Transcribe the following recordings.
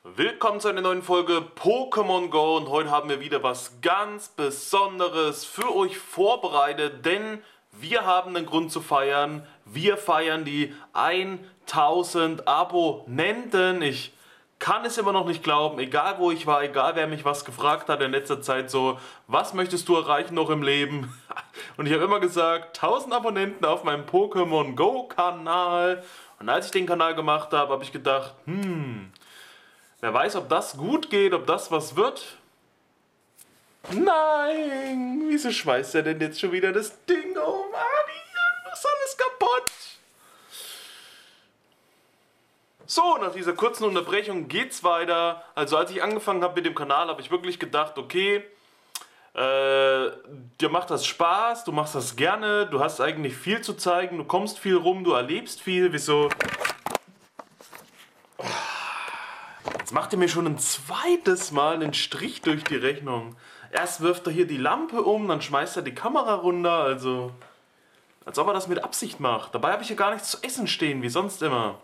Willkommen zu einer neuen Folge Pokémon Go und heute haben wir wieder was ganz Besonderes für euch vorbereitet, denn wir haben einen Grund zu feiern. Wir feiern die 1000 Abonnenten. Ich kann es immer noch nicht glauben, egal wo ich war, egal wer mich was gefragt hat in letzter Zeit so, was möchtest du erreichen noch im Leben? Und ich habe immer gesagt, 1000 Abonnenten auf meinem Pokémon Go Kanal. Und als ich den Kanal gemacht habe, habe ich gedacht, wer weiß, ob das gut geht, ob das was wird? Nein! Wieso schmeißt er denn jetzt schon wieder das Ding um? Was ist alles kaputt? So, nach dieser kurzen Unterbrechung geht's weiter. Also als ich angefangen habe mit dem Kanal, habe ich wirklich gedacht, okay, dir macht das Spaß, du machst das gerne, du hast eigentlich viel zu zeigen, du kommst viel rum, du erlebst viel. Wieso? Jetzt macht er mir schon ein zweites Mal einen Strich durch die Rechnung. Erst wirft er hier die Lampe um, dann schmeißt er die Kamera runter, also als ob er das mit Absicht macht. Dabei habe ich hier gar nichts zu essen stehen, wie sonst immer.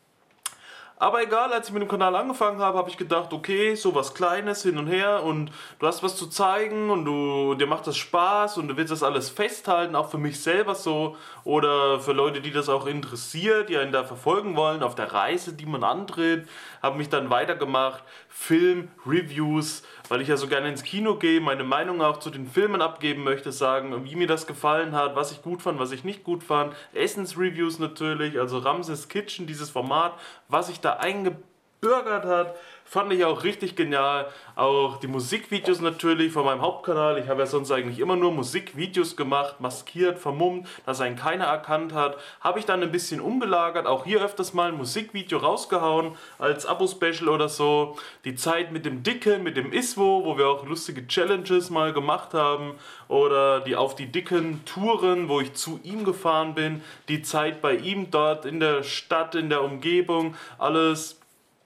Aber egal, als ich mit dem Kanal angefangen habe, habe ich gedacht, okay, so was Kleines hin und her und du hast was zu zeigen und dir macht das Spaß und du willst das alles festhalten, auch für mich selber so oder für Leute, die das auch interessiert, die einen da verfolgen wollen auf der Reise, die man antritt, habe mich dann weitergemacht, Film-Reviews, weil ich ja so gerne ins Kino gehe, meine Meinung auch zu den Filmen abgeben möchte, sagen, wie mir das gefallen hat, was ich gut fand, was ich nicht gut fand, Essensreviews natürlich, also Ramses Kitchen, dieses Format, was ich da eingebürgert hat, fand ich auch richtig genial. Auch die Musikvideos natürlich von meinem Hauptkanal. Ich habe ja sonst eigentlich immer nur Musikvideos gemacht, maskiert, vermummt, dass einen keiner erkannt hat. Habe ich dann ein bisschen umgelagert, auch hier öfters mal ein Musikvideo rausgehauen als Abo-Special oder so. Die Zeit mit dem Dicken, mit dem Iswo, wo wir auch lustige Challenges mal gemacht haben. Oder die dicken Touren, wo ich zu ihm gefahren bin. Die Zeit bei ihm dort in der Stadt, in der Umgebung, alles.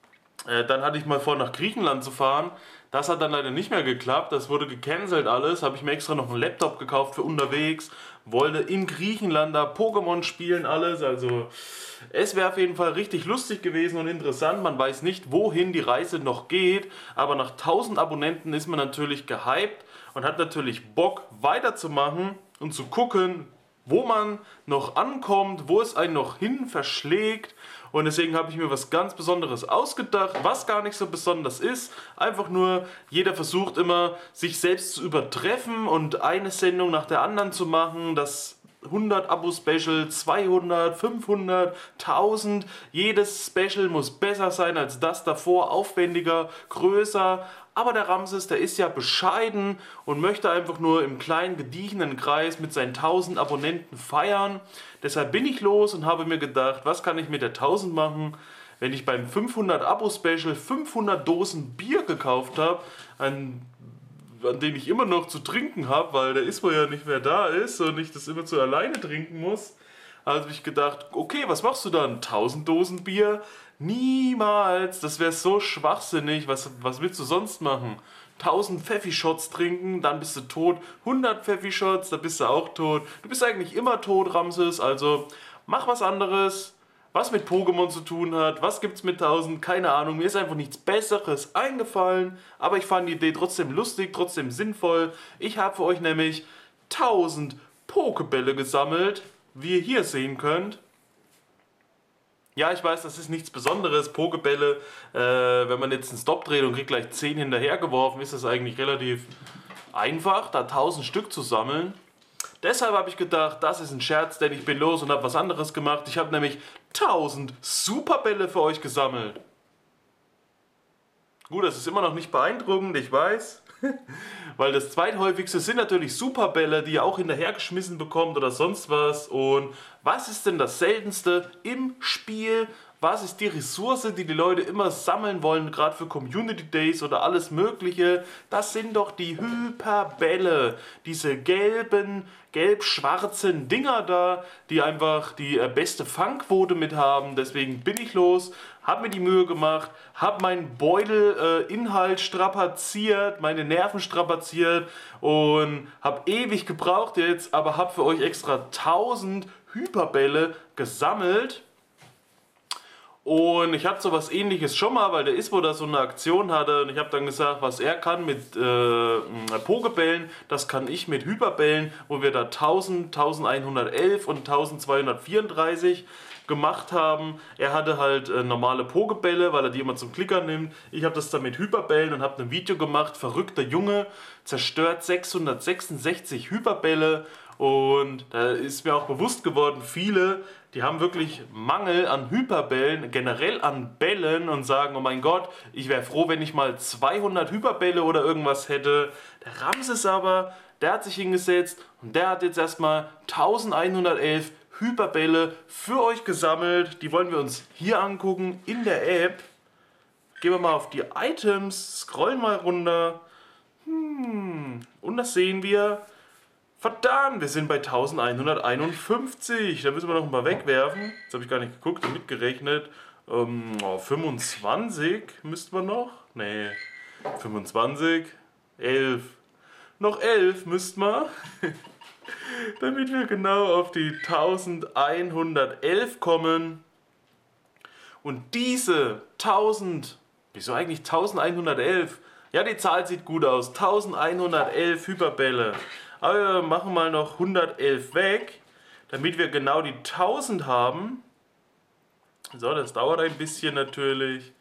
Dann hatte ich mal vor, nach Griechenland zu fahren. Das hat dann leider nicht mehr geklappt. Das wurde gecancelt alles. Habe ich mir extra noch einen Laptop gekauft für unterwegs. Wollte in Griechenland da Pokémon spielen, alles. Also es wäre auf jeden Fall richtig lustig gewesen und interessant. Man weiß nicht, wohin die Reise noch geht. Aber nach 1000 Abonnenten ist man natürlich gehypt und hat natürlich Bock weiterzumachen und zu gucken, wo man noch ankommt, wo es einen noch hin verschlägt. Und deswegen habe ich mir was ganz Besonderes ausgedacht, was gar nicht so besonders ist. Einfach nur, jeder versucht immer, sich selbst zu übertreffen und eine Sendung nach der anderen zu machen. Das 100 Abo-Special, 200, 500, 1000. Jedes Special muss besser sein als das davor, aufwendiger, größer. Aber der Ramses, der ist ja bescheiden und möchte einfach nur im kleinen, gediegenen Kreis mit seinen 1000 Abonnenten feiern. Deshalb bin ich los und habe mir gedacht, was kann ich mit der 1000 machen, wenn ich beim 500 Abo-Special 500 Dosen Bier gekauft habe, an dem ich immer noch zu trinken habe, weil der Ismo ja nicht mehr da ist und ich das immer zu alleine trinken muss. Also habe ich gedacht, okay, was machst du dann? 1000 Dosen Bier? Niemals! Das wäre so schwachsinnig. Was willst du sonst machen? 1000 Pfeffi-Shots trinken, dann bist du tot. 100 Pfeffi-Shots, dann bist du auch tot. Du bist eigentlich immer tot, Ramses. Also mach was anderes, was mit Pokémon zu tun hat. Was gibt's mit 1000? Keine Ahnung. Mir ist einfach nichts Besseres eingefallen. Aber ich fand die Idee trotzdem lustig, trotzdem sinnvoll. Ich habe für euch nämlich 1000 Pokébälle gesammelt, wie ihr hier sehen könnt. Ja, ich weiß, das ist nichts Besonderes. Pokébälle, wenn man jetzt einen Stop dreht und kriegt gleich 10 hinterhergeworfen, ist das eigentlich relativ einfach, da 1000 Stück zu sammeln. Deshalb habe ich gedacht, das ist ein Scherz, denn ich bin los und habe was anderes gemacht. Ich habe nämlich 1000 Superbälle für euch gesammelt. Gut, das ist immer noch nicht beeindruckend, ich weiß. Weil das zweithäufigste sind natürlich Superbälle, die ihr auch hinterhergeschmissen bekommt oder sonst was. Und was ist denn das seltenste im Spiel? Was ist die Ressource, die die Leute immer sammeln wollen, gerade für Community Days oder alles mögliche? Das sind doch die Hyperbälle. Diese gelb-schwarzen Dinger da, die einfach die beste Fangquote mit haben. Deswegen bin ich los, habe mir die Mühe gemacht, habe meinen Beutel-Inhalt strapaziert, meine Nerven strapaziert und habe ewig gebraucht jetzt, aber habe für euch extra 1000 Hyperbälle gesammelt. Und ich hatte sowas ähnliches schon mal, weil der Ispo da so eine Aktion hatte und ich habe dann gesagt, was er kann mit Pokebällen, das kann ich mit Hyperbällen, wo wir da 1000, 1111 und 1234 gemacht haben. Er hatte halt normale Pokebälle, weil er die immer zum Klickern nimmt. Ich habe das dann mit Hyperbällen und habe ein Video gemacht. Verrückter Junge zerstört 666 Hyperbälle. Und da ist mir auch bewusst geworden, viele, die haben wirklich Mangel an Hyperbällen, generell an Bällen und sagen, oh mein Gott, ich wäre froh, wenn ich mal 200 Hyperbälle oder irgendwas hätte. Der Ramses aber, der hat sich hingesetzt und der hat jetzt erstmal 1111 Hyperbälle für euch gesammelt. Die wollen wir uns hier angucken in der App. Gehen wir mal auf die Items, scrollen mal runter. Und das sehen wir. Verdammt, wir sind bei 1151. Da müssen wir noch mal wegwerfen. Jetzt habe ich gar nicht geguckt und mitgerechnet. 25 müssten wir noch. Nee, 25, 11. Noch 11 müssten wir. Damit wir genau auf die 1111 kommen. Und diese 1000, wieso eigentlich 1111? Ja, die Zahl sieht gut aus. 1111 Hyperbälle. Aber wir machen mal noch 111 weg, damit wir genau die 1000 haben. So, das dauert ein bisschen natürlich.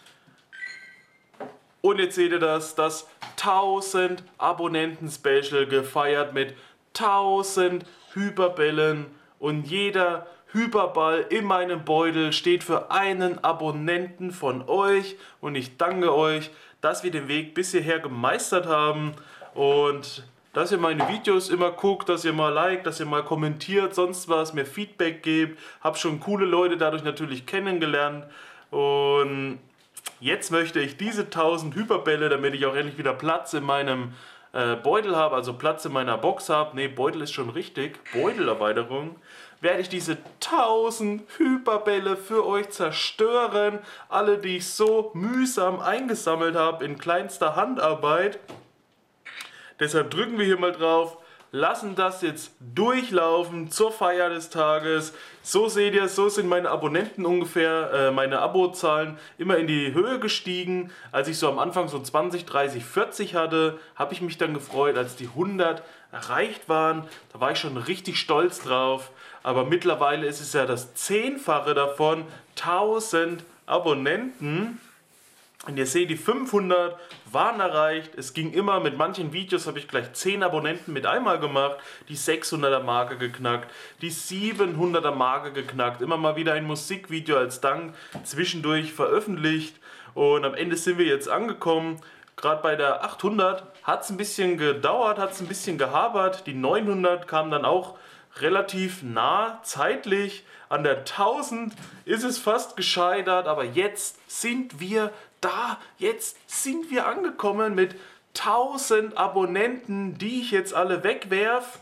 Und jetzt seht ihr das 1000 Abonnenten Special gefeiert mit 1000 Hyperbällen und jeder Hyperball in meinem Beutel steht für einen Abonnenten von euch und ich danke euch, dass wir den Weg bis hierher gemeistert haben und dass ihr meine Videos immer guckt, dass ihr mal liked, dass ihr mal kommentiert, sonst was, mir Feedback gebt. Hab schon coole Leute dadurch natürlich kennengelernt und jetzt möchte ich diese 1000 Hyperbälle, damit ich auch endlich wieder Platz in meinem Beutel habe, also Platz in meiner Box habe, ne, Beutel ist schon richtig, Beutelerweiterung, werde ich diese 1000 Hyperbälle für euch zerstören. Alle, die ich so mühsam eingesammelt habe in kleinster Handarbeit. Deshalb drücken wir hier mal drauf, lassen das jetzt durchlaufen zur Feier des Tages. So seht ihr, so sind meine Abonnenten ungefähr, meine Abozahlen immer in die Höhe gestiegen. Als ich so am Anfang so 20, 30, 40 hatte, habe ich mich dann gefreut, als die 100 erreicht waren. Da war ich schon richtig stolz drauf. Aber mittlerweile ist es ja das 10-fache davon, 1000 Abonnenten. Und ihr seht, die 500 waren erreicht. Es ging immer, mit manchen Videos habe ich gleich 10 Abonnenten mit einmal gemacht. Die 600er Marke geknackt, die 700er Marke geknackt. Immer mal wieder ein Musikvideo als Dank zwischendurch veröffentlicht. Und am Ende sind wir jetzt angekommen. Gerade bei der 800 hat es ein bisschen gedauert, hat es ein bisschen gehabert. Die 900 kam dann auch relativ nah zeitlich. An der 1000 ist es fast gescheitert, aber jetzt sind wir da. Jetzt sind wir angekommen mit 1000 Abonnenten, die ich jetzt alle wegwerf.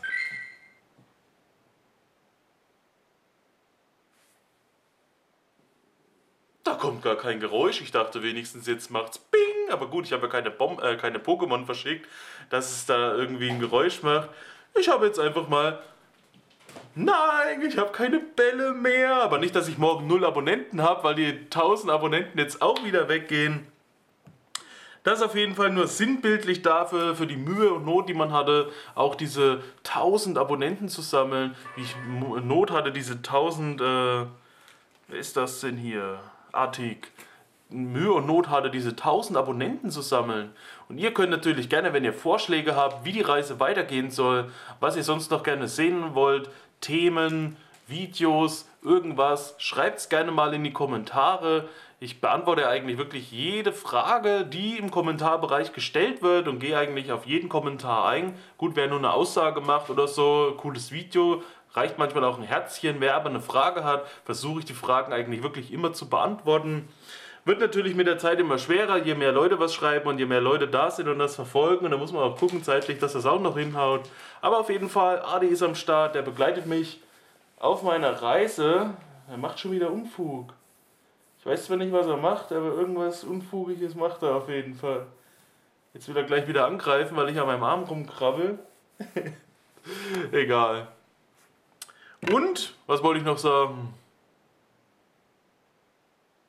Da kommt gar kein Geräusch. Ich dachte wenigstens jetzt macht's Bing. Aber gut, ich habe ja keine Pokémon verschickt, dass es da irgendwie ein Geräusch macht. Ich habe jetzt einfach mal... Nein, ich habe keine Bälle mehr. Aber nicht, dass ich morgen 0 Abonnenten habe, weil die 1000 Abonnenten jetzt auch wieder weggehen. Das ist auf jeden Fall nur sinnbildlich dafür, für die Mühe und Not, die man hatte, auch diese 1000 Abonnenten zu sammeln. Wie ich Not hatte, diese 1000, wer ist das denn hier? Artig. Mühe und Not hatte, diese 1000 Abonnenten zu sammeln. Und ihr könnt natürlich gerne, wenn ihr Vorschläge habt, wie die Reise weitergehen soll, was ihr sonst noch gerne sehen wollt, Themen, Videos, irgendwas, schreibt es gerne mal in die Kommentare. Ich beantworte eigentlich wirklich jede Frage, die im Kommentarbereich gestellt wird und gehe eigentlich auf jeden Kommentar ein. Gut, wer nur eine Aussage macht oder so, cooles Video, reicht manchmal auch ein Herzchen. Wer aber eine Frage hat, versuche ich die Fragen eigentlich wirklich immer zu beantworten. Wird natürlich mit der Zeit immer schwerer, je mehr Leute was schreiben und je mehr Leute da sind und das verfolgen. Und da muss man auch gucken zeitlich, dass das auch noch hinhaut. Aber auf jeden Fall, Adi ist am Start, der begleitet mich auf meiner Reise. Er macht schon wieder Unfug. Ich weiß zwar nicht, was er macht, aber irgendwas Unfugiges macht er auf jeden Fall. Jetzt will er gleich wieder angreifen, weil ich an meinem Arm rumkrabbel. Egal. Und, was wollte ich noch sagen?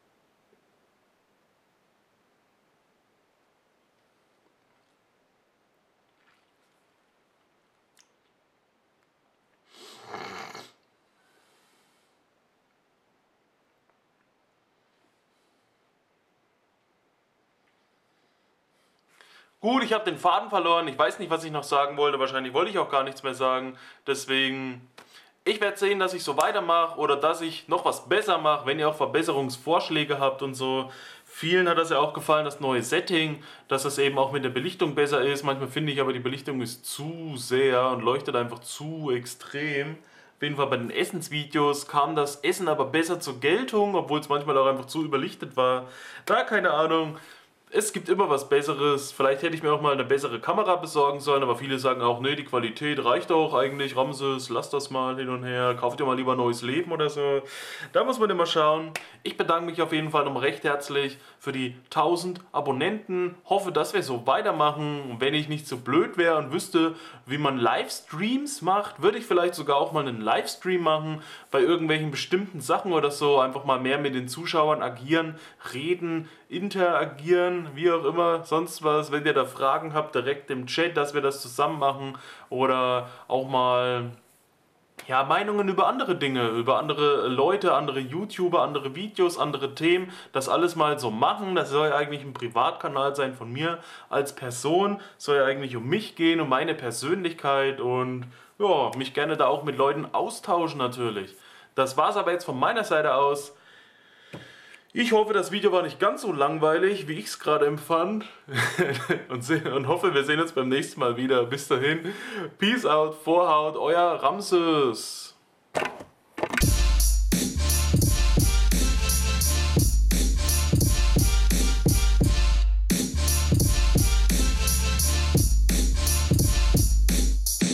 Gut, ich habe den Faden verloren. Ich weiß nicht, was ich noch sagen wollte. Wahrscheinlich wollte ich auch gar nichts mehr sagen. Deswegen, ich werde sehen, dass ich so weitermache oder dass ich noch was besser mache, wenn ihr auch Verbesserungsvorschläge habt und so. Vielen hat das ja auch gefallen, das neue Setting, dass das eben auch mit der Belichtung besser ist. Manchmal finde ich aber, die Belichtung ist zu sehr und leuchtet einfach zu extrem. Auf jeden Fall bei den Essensvideos kam das Essen aber besser zur Geltung, obwohl es manchmal auch einfach zu überlichtet war. Da keine Ahnung. Es gibt immer was Besseres. Vielleicht hätte ich mir auch mal eine bessere Kamera besorgen sollen, aber viele sagen auch, nee, die Qualität reicht auch eigentlich. Ramses, lass das mal hin und her. Kauft ihr mal lieber neues Leben oder so. Da muss man immer schauen. Ich bedanke mich auf jeden Fall nochmal recht herzlich für die 1000 Abonnenten. Hoffe, dass wir so weitermachen. Und wenn ich nicht so blöd wäre und wüsste, wie man Livestreams macht, würde ich vielleicht sogar auch mal einen Livestream machen bei irgendwelchen bestimmten Sachen oder so. Einfach mal mehr mit den Zuschauern agieren, reden, interagieren, wie auch immer, sonst was. Wenn ihr da Fragen habt, direkt im Chat, dass wir das zusammen machen oder auch mal ja, Meinungen über andere Dinge, über andere Leute, andere YouTuber, andere Videos, andere Themen, das alles mal so machen. Das soll ja eigentlich ein Privatkanal sein von mir als Person, soll ja eigentlich um mich gehen, um meine Persönlichkeit und ja, mich gerne da auch mit Leuten austauschen natürlich. Das war's aber jetzt von meiner Seite aus. Ich hoffe, das Video war nicht ganz so langweilig, wie ich es gerade empfand. und hoffe, wir sehen uns beim nächsten Mal wieder. Bis dahin, Peace out, Vorhaut, euer Ramses.